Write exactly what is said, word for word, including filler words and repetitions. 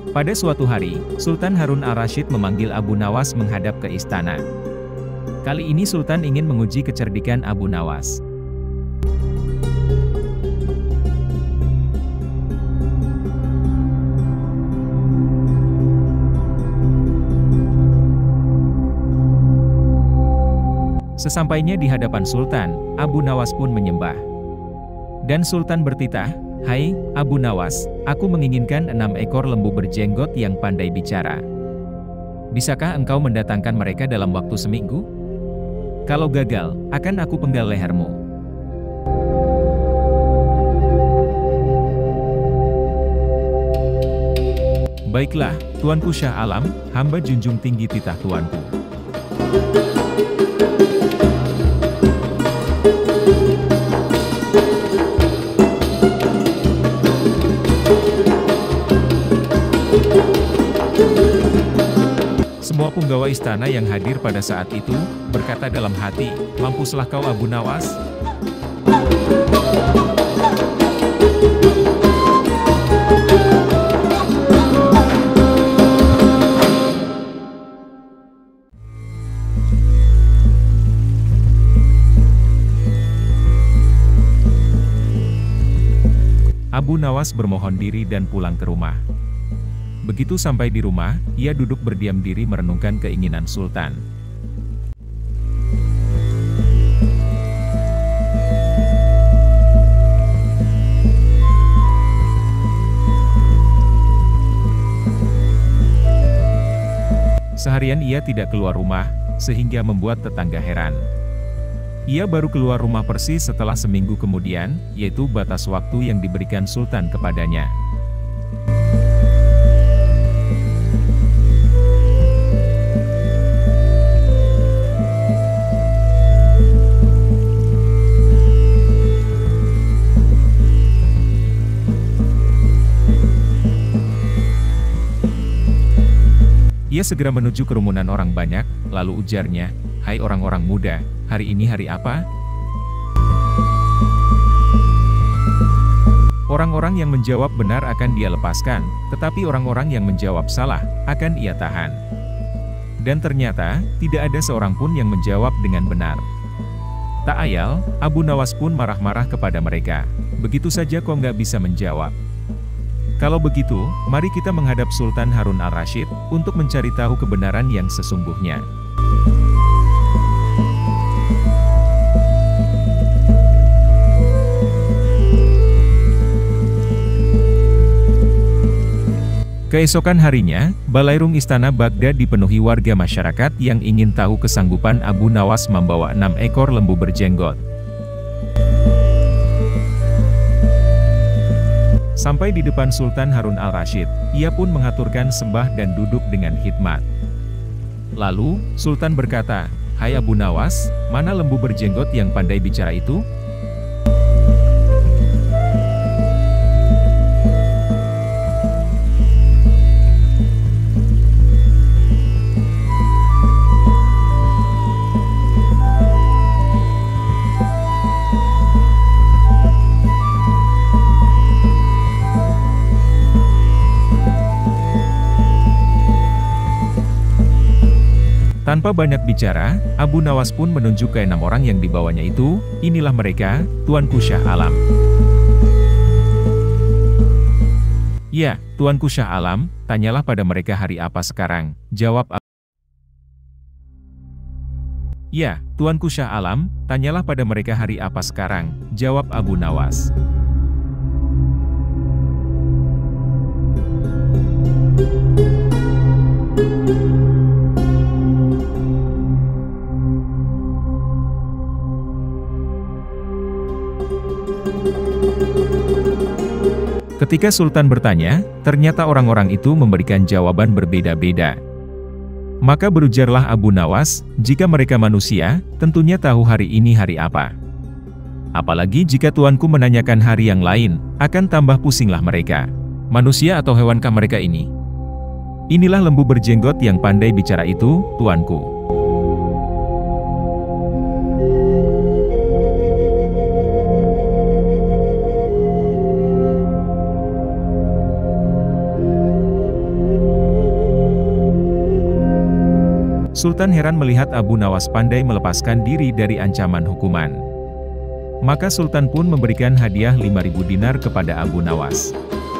Pada suatu hari, Sultan Harun al-Rasyid memanggil Abu Nawas menghadap ke istana. Kali ini Sultan ingin menguji kecerdikan Abu Nawas. Sesampainya di hadapan Sultan, Abu Nawas pun menyembah. Dan Sultan bertitah, "Hai, Abu Nawas, aku menginginkan enam ekor lembu berjenggot yang pandai bicara. Bisakah engkau mendatangkan mereka dalam waktu seminggu? Kalau gagal, akan aku penggal lehermu." "Baiklah, Tuanku Syah Alam, hamba junjung tinggi titah Tuanku." Semua punggawa istana yang hadir pada saat itu, berkata dalam hati, "Mampuslah kau Abu Nawas." Abu Nawas bermohon diri dan pulang ke rumah. Begitu sampai di rumah, ia duduk berdiam diri merenungkan keinginan Sultan. Seharian ia tidak keluar rumah, sehingga membuat tetangga heran. Ia baru keluar rumah persis setelah seminggu kemudian, yaitu batas waktu yang diberikan Sultan kepadanya. Ia segera menuju kerumunan orang banyak, lalu ujarnya, "Hai orang-orang muda, hari ini hari apa?" Orang-orang yang menjawab benar akan dia lepaskan, tetapi orang-orang yang menjawab salah, akan ia tahan. Dan ternyata, tidak ada seorang pun yang menjawab dengan benar. Tak ayal, Abu Nawas pun marah-marah kepada mereka. "Begitu saja kok nggak bisa menjawab? Kalau begitu, mari kita menghadap Sultan Harun al-Rasyid, untuk mencari tahu kebenaran yang sesungguhnya." Keesokan harinya, balairung istana Baghdad dipenuhi warga masyarakat yang ingin tahu kesanggupan Abu Nawas membawa enam ekor lembu berjenggot. Sampai di depan Sultan Harun al-Rasyid, ia pun mengaturkan sembah dan duduk dengan khidmat. Lalu, Sultan berkata, "Hai Abu Nawas, mana lembu berjenggot yang pandai bicara itu?" Tanpa banyak bicara, Abu Nawas pun menunjuk ke enam orang yang dibawanya itu, "Inilah mereka, Tuanku Syah Alam." "Ya, Tuanku Syah Alam, tanyalah pada mereka hari apa sekarang," jawab Abu. "Ya, Tuanku Syah Alam, tanyalah pada mereka hari apa sekarang," jawab Abu Nawas. Ketika Sultan bertanya, ternyata orang-orang itu memberikan jawaban berbeda-beda. Maka berujarlah Abu Nawas, "Jika mereka manusia, tentunya tahu hari ini hari apa. Apalagi jika tuanku menanyakan hari yang lain, akan tambah pusinglah mereka. Manusia atau hewankah mereka ini? Inilah lembu berjenggot yang pandai bicara itu, tuanku." Sultan heran melihat Abu Nawas pandai melepaskan diri dari ancaman hukuman. Maka Sultan pun memberikan hadiah lima ribu dinar kepada Abu Nawas.